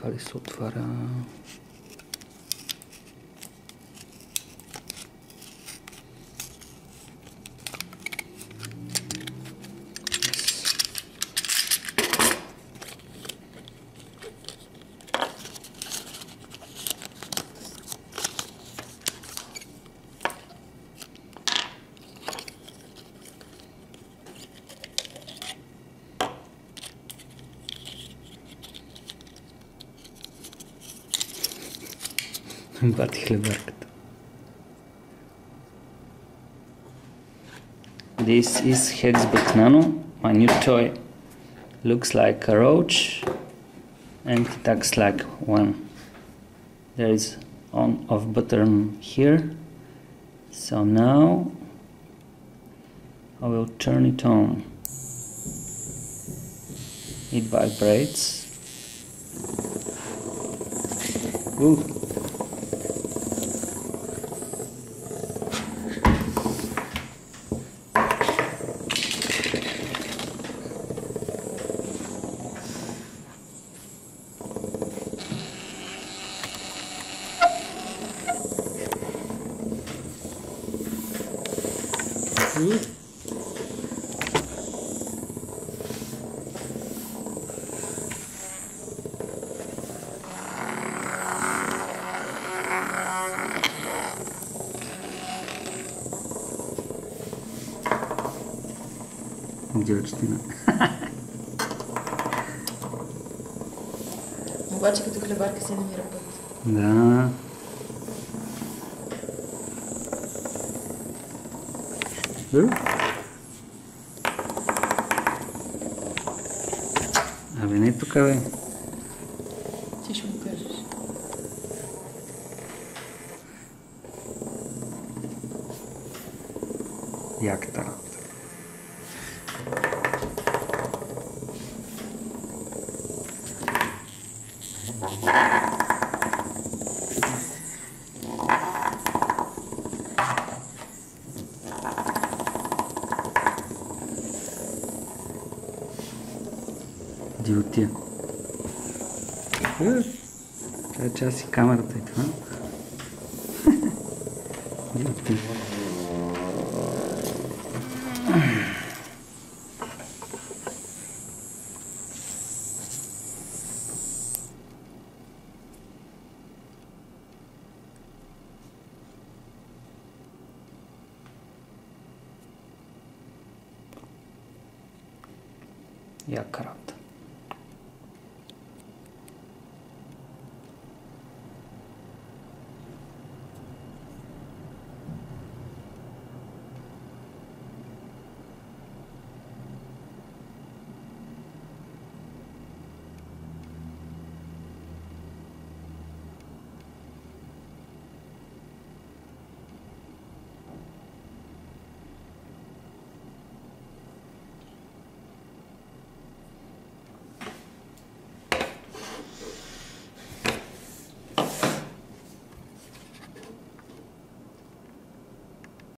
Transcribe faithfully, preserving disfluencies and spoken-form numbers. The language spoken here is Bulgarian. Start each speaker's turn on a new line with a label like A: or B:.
A: Така ли се отваря? Бати хлебарката. This is Hexbug Nano, my new toy. Looks like a roach and it acts like one. There is on off button here. So now I will turn it on. It vibrates. Ooh. Дявчина.
B: Обаче като хлебарка се намира път.
A: Да. Абе не тук, бе.
B: Ти ще му кажеш.
A: Яката работа. Дивотия. Това е част и камерата и това. Дивотия. Яка работа.